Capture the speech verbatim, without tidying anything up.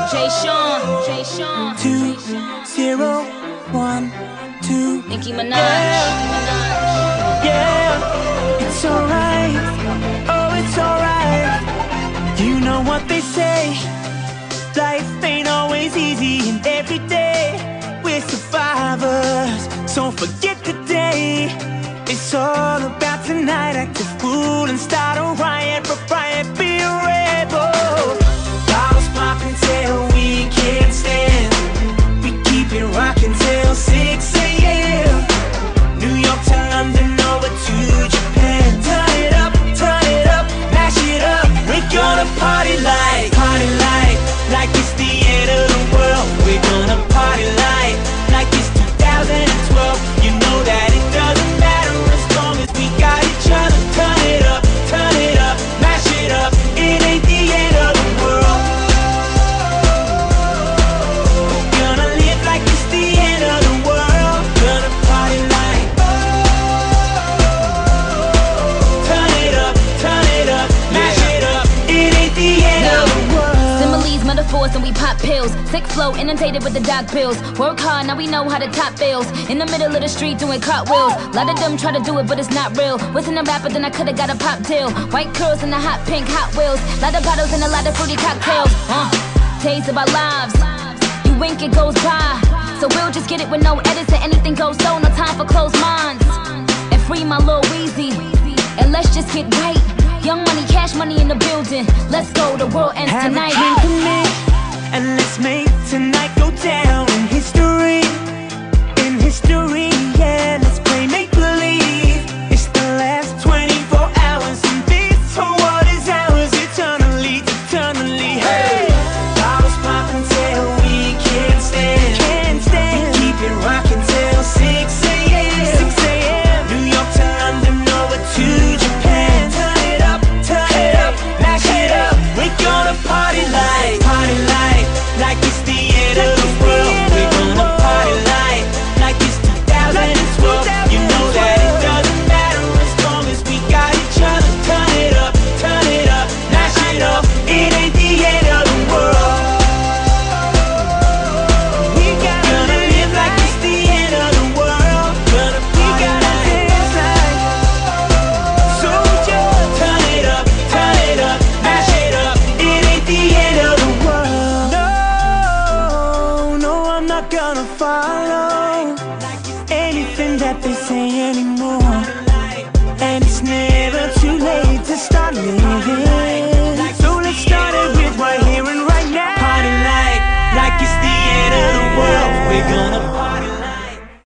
Jay Sean, Jay Sean. Two, zero, one, two. Nicki Minaj. Yeah, yeah. It's alright, oh it's alright. You know what they say, life ain't always easy, and every day we're survivors. So forget the day, it's all about tonight. Act a fool and start a riot, for riot, be a rebel. Bottles popping till we can't stand. We keep it rocking till six a m New York to London, over to Japan. Turn it up, turn it up, mash it up. We're gonna party like, party like, like it's the end of the world. We're gonna party like, like it's two thousand twelve. You know that it doesn't matter as long as we got each other. Turn it up, turn it up, mash it up. It ain't the end of the world. We're gonna live like it's the end of the world. Gonna party like, turn it up, turn it up, mash it up. It ain't the end of the world. Similes, metaphors, and we pop pills. Sick flow, inundated with the doc pills. Work hard, now we know how to top bills. In the middle of the street doing cartwheels. Lot of them try to do it, but it's not real. Wasn't a rapper, then I could've got a pop deal. White curls and the hot pink Hot Wheels. Lot of bottles and a lot of fruity cocktails. Uh, taste of our lives. You wink, it goes by. So we'll just get it with no edits and anything goes so. No time for closed minds. And free my Lil Weezy. And let's just get right. Young money, cash money in the building. Let's go, the world ends Have tonight. a drink with me, and let's make tonight go down in history. In history, yeah, let's play make-believe. It's the last twenty-four hours, and this whole world is ours eternally, eternally. Hey! Bottles popping till we can't stand. Can't stand. We keep it rocking till six a m six a m New York to London, over to Japan. Turn it up, turn it up, mash it up. We're gonna party like, party like, like it's the end of the world. We're gonna party like, like it's two thousand twelve. You know that it doesn't matter as long as we got each other. Turn it up, turn it up, mash it up. It ain't the end of the world. We gonna live like it's the end of the world. Gonna party like, so just turn it up, turn it up, mash it up. It ain't the end of the world. No, no, I'm not gonna follow anything that they say anymore. And it's never too late to start living. So let's start it with right here and right now. Party like, like it's the end of the world. We're gonna party